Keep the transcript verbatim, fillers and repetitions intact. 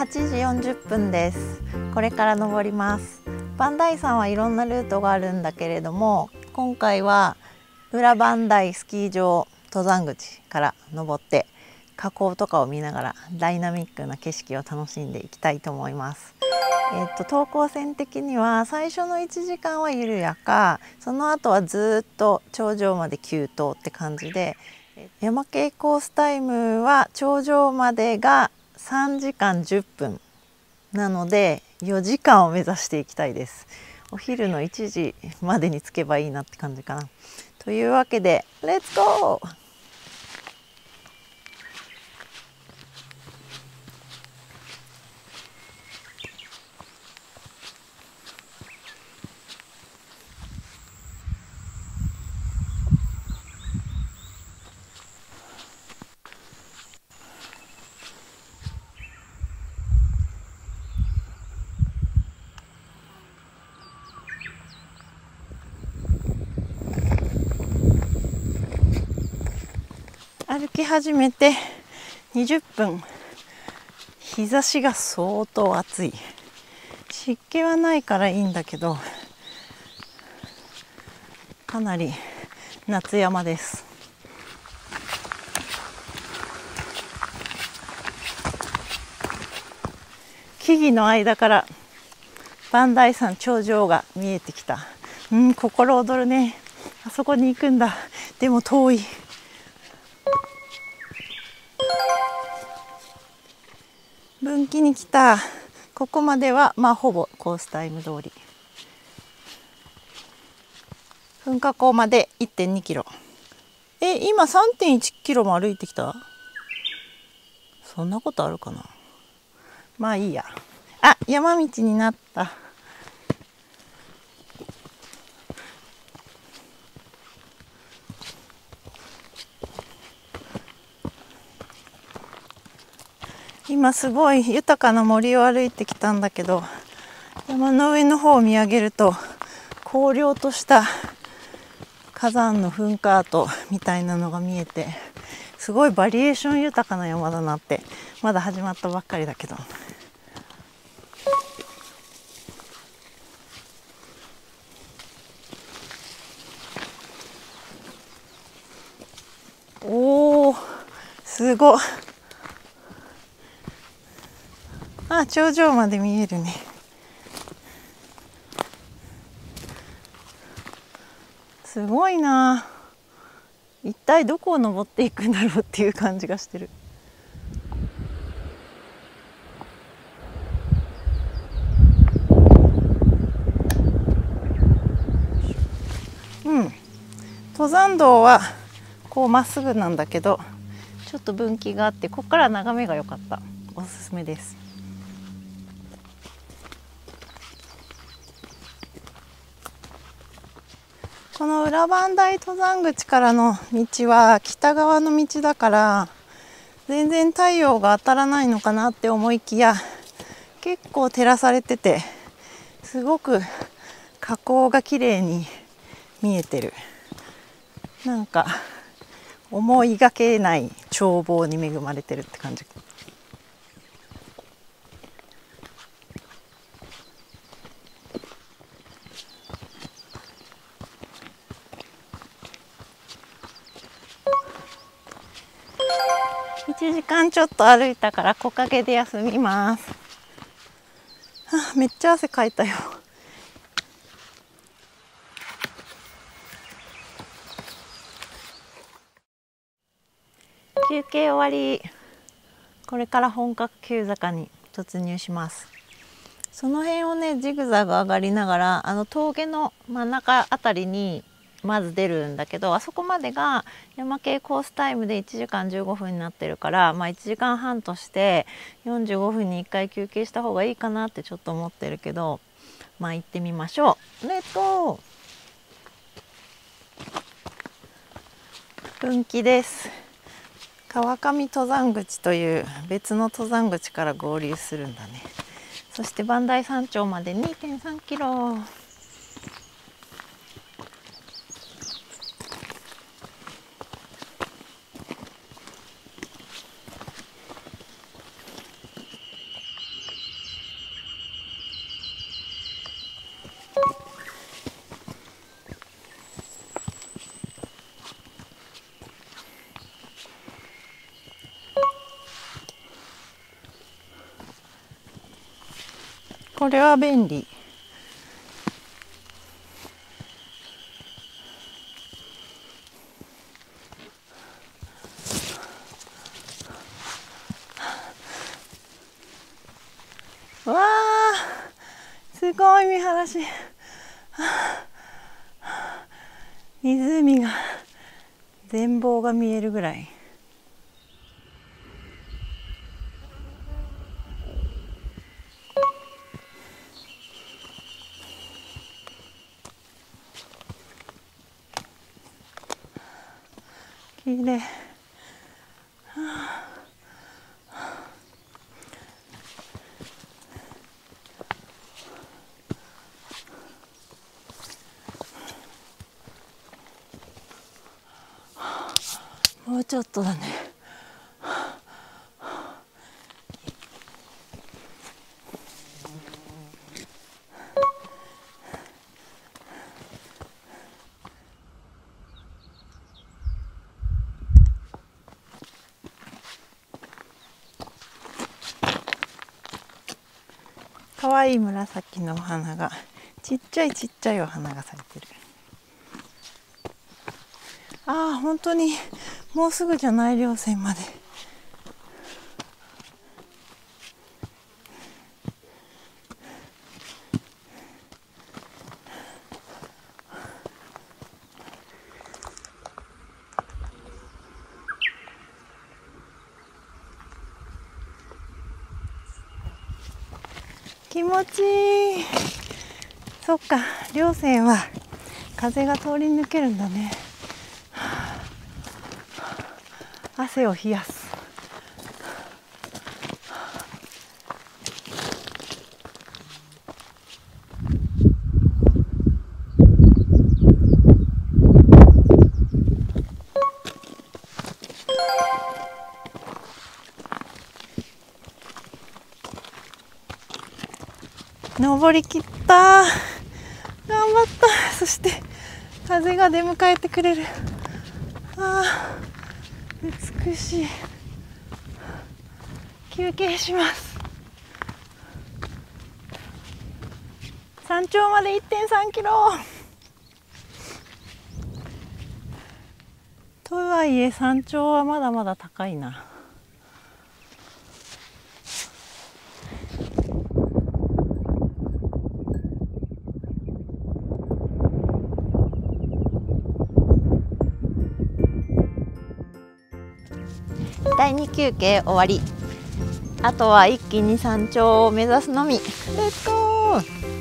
はちじよんじゅっぷんです。これから登ります。磐梯山はいろんなルートがあるんだけれども、今回は裏磐梯スキー場登山口から登って火口とかを見ながらダイナミックな景色を楽しんでいきたいと思います。えっと等高線的には最初のいちじかんは緩やか、その後はずっと頂上まで急登って感じで、山系コースタイムは頂上までがさんじかんじゅっぷんなのでよじかんを目指していきたいです。お昼のいちじまでに着けばいいなって感じかな。というわけでレッツゴー。歩き始めてにじゅっぷん、日差しが相当暑い。湿気はないからいいんだけど、かなり夏山です。木々の間から磐梯山頂上が見えてきた。うん、心躍るね。あそこに行くんだ。でも遠い。分岐に来た。ここまではまあほぼコースタイム通り。噴火口まで いってんにキロ。え、今 さんてんいちキロも歩いてきた？そんなことあるかな。まあいいや。あ、山道になった。今すごい豊かな森を歩いてきたんだけど、山の上の方を見上げると荒涼とした火山の噴火跡みたいなのが見えて、すごいバリエーション豊かな山だなって。まだ始まったばっかりだけど。おー、すごい。あ、頂上まで見えるね。すごいな。一体どこを登っていくんだろうっていう感じがしてる。うん、登山道はこうまっすぐなんだけど、ちょっと分岐があって、ここから眺めが良かった。おすすめです。この裏磐梯登山口からの道は北側の道だから、全然太陽が当たらないのかなって思いきや、結構照らされてて、すごく火口が綺麗に見えてる。なんか思いがけない眺望に恵まれてるって感じ。いちじかんちょっと歩いたから木陰で休みます。はあ、めっちゃ汗かいたよ。休憩終わり。これから本格急坂に突入します。その辺をねジグザグ上がりながら、あの峠の真ん中あたりにまず出るんだけど、あそこまでが山系コースタイムでいちじかんじゅうごふんになってるから、まあ、いちじかんはんとしてよんじゅうごふんにいっかい休憩した方がいいかなってちょっと思ってるけど、まあ行ってみましょう。レッツゴー。分岐です。川上登山口という別の登山口から合流するんだね。そして磐梯山頂まで にてんさんキロ。 これは便利。わあ、すごい見晴らし。湖が全貌が見えるぐらい。きれい。もうちょっとだね。かわいい紫のお花が、ちっちゃいちっちゃいお花が咲いてる。ああ、本当にもうすぐじゃない、稜線まで。気持ちいい。そっか、稜線は風が通り抜けるんだね。汗を冷やす。登りきった。頑張った。そして風が出迎えてくれる。ああ、美しい。休憩します。山頂まで いってんさんキロ。とはいえ山頂はまだまだ高いな。だいに休憩終わり。あとは一気に山頂を目指すのみ。レッツゴー。